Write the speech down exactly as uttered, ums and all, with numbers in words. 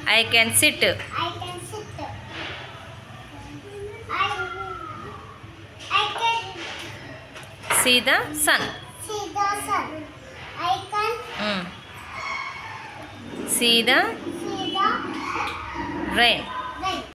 I can sit. I can sit. I, I can See the sun. see the sun. I can Mm. See the see the rain.